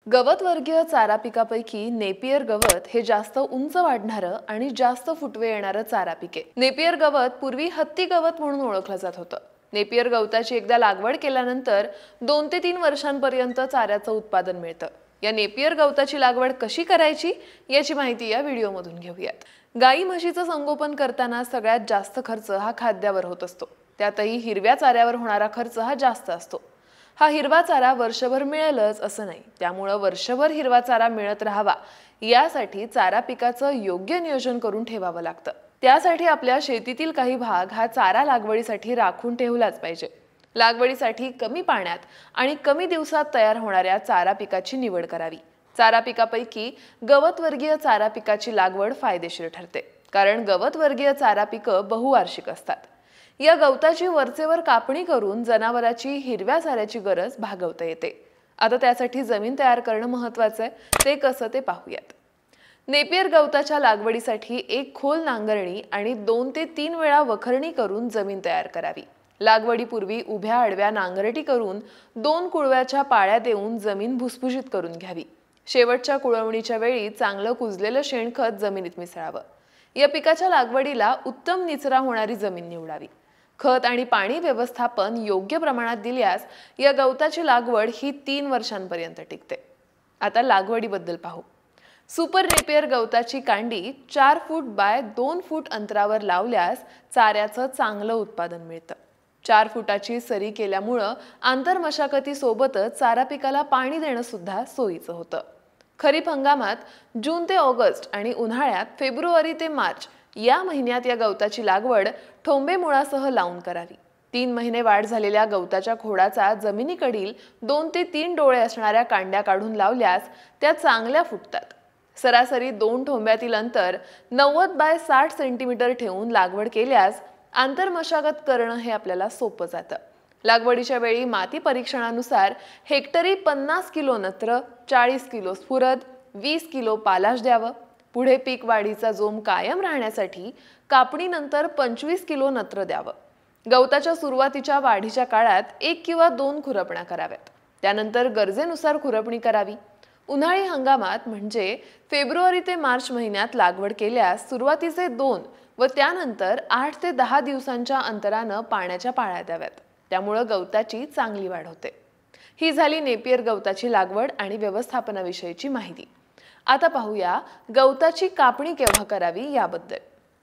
गवतवर्गीय चारा पिकापैकी नेपियर गवत हे जास्त उंच वाढणारं आणि जास्त फुटवे येणारं चारा पिके। नेपियर गवत पूर्वी हत्ती गवत म्हणून ओळखलं जात होतं। नेपियर गवताची एकदा लागवड केल्यानंतर 2 ते 3 वर्षांपर्यंत चाऱ्याचं उत्पादन मिळतं। या नेपियर गवताची लागवड कशी करायची याची माहिती या व्हिडिओमधून घेऊयात। गाई म्हशीचं संगोपन करताना सगळ्यात जास्त खर्च हा खाद्यावर होत असतो। त्यातही हिरव्या चाऱ्यावर होणारा खर्च हा जास्त असतो। हा हिरवा चारा वर्षभर मिळेलच असं नाही, त्यामुळे वर्षभर हिरवा चारा मिळत राहावा यासाठी चारा पिकाचं योग्य नियोजन करून ठेवावं लागतं। त्यासाठी आपल्या शेतीतील काही भाग हा चारा लागवडीसाठी राखून ठेवलाच पाहिजे। लागवडीसाठी कमी पाण्यात आणि कमी दिवसात तयार होणाऱ्या चारा पिकाची निवड करावी। चारा पिकापैकी गवतवर्गीय चारा पिकाची लागवड फायदेशीर ठरते, कारण गवतवर्गीय चारा पिकं बहुवार्षिक असतात। या गवताची वरचेवर कापणी करून जनावराची हिरव्या चाऱ्याची गरज भागवता येते। आता त्यासाठी जमीन तयार करणं महत्त्वाचं आहे, ते कसं ते पाहूयात। नेपियर गवताच्या लागवडीसाठी एक खोल नांगरणी आणि 2 ते 3 वेळा वखरणी करून जमीन तयार करावी। लागवडीपूर्वी उभ्या आडव्या नांगरटी करून 2 कुळव्याच्या पाळ्या देऊन जमीन भुसभुशीत करून घ्यावी। शेवटच्या कुळवणीच्या वेळी चांगलं कुजलेलं शेणखत जमिनीत मिसळावं। या पिकाच्या लागवडीला उत्तम निचरा होणारी जमीन निवडावी। खत आणि पाणी व्यवस्थापन योग्य प्रमाणात दिल्यास या गवताची लागवड ही 3 वर्षांपर्यंत टिकते। आता लागवडीबद्दल पाहू। सुपर नेपियर गवताची कांडी 4 फूट बाय 2 फूट अंतरावर लावल्यास चाऱ्याचं चांगलं उत्पादन मिळतं। 4 फुटाची सरी केल्यामुळं आंतरमशागतीसोबतच चारा पिकाला पाणी देणं सुद्धा सोयीचं होतं। खरीप हंगामात जून ते ऑगस्ट आणि उन्हाळ्यात फेब्रुवारी ते मार्च या महिन्यात या गवताची लागवड ठोंबे मुळासह लावून करावी। 3 महिने वाढ झालेल्या गवताच्या खोडाचा जमिनीकडील 2 ते 3 डोळे असणाऱ्या कांड्या काढून लावल्यास त्या चांगल्या फुटतात। सरासरी 2 ठोंब्यातील अंतर 90 बाय 60 सेंटीमीटर ठेवून लागवड केल्यास आंतरमशागत करणं हे आपल्याला सोपं जातं। लागवडीच्या वेळी माती परीक्षणानुसार हेक्टरी 50 किलो नत्र, 40 किलो स्फुरद, 20 किलो पालाश द्यावं। पुढे पीक वाढीचा जोम कायम राहण्यासाठी कापणीनंतर 25 किलो नत्र द्यावं। गवताच्या सुरुवातीच्या वाढीच्या काळात 1 किंवा 2 खुरपण्या कराव्यात। त्यानंतर गरजेनुसार खुरपणी करावी। उन्हाळी हंगामात म्हणजे फेब्रुवारी ते मार्च महिन्यात लागवड केल्यास सुरुवातीचे 2 व त्यानंतर 8 ते 10 दिवसांच्या अंतरानं पाण्याच्या पाळ्या द्याव्यात। त्यामुळे गवताची चांगली वाढ होते। ही झाली नेपियर गवताची लागवड आणि व्यवस्थापनाविषयीची माहिती। आता पाहूया गवताची कापणी केव्हा करावी याबद्दल।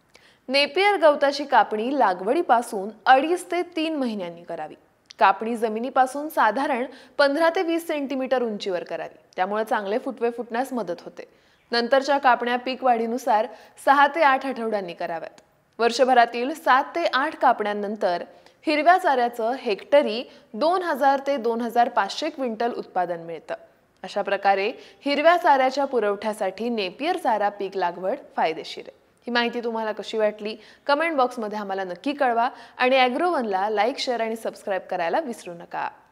नेपियर गवताची कापणी लागवडीपासून 2.5 ते 3 महिन्यांनी करावी। कापणी जमिनीपासून साधारण 15 ते 20 सेंटीमीटर उंचीवर करावी, त्यामुळे चांगले फुटवे फुटण्यास मदत होते। नंतरच्या कापण्या पीक वाढीनुसार 6 ते 8 आठवड्यांनी कराव्यात। वर्षभरातील 7 ते 8 कापण्यांनंतर हिरव्या चाऱ्याचं हेक्टरी 2000 ते 2500 क्विंटल उत्पादन मिळतं। अशा प्रकारे हिरव्या चाऱ्याच्या पुरवठ्यासाठी नेपियर चारा पीक लागवड फायदेशीर आहे। ही माहिती तुम्हाला कशी वाटली कमेंट बॉक्समध्ये आम्हाला नक्की कळवा आणि ॲग्रोवनला लाईक, शेअर आणि सबस्क्राईब करायला विसरू नका।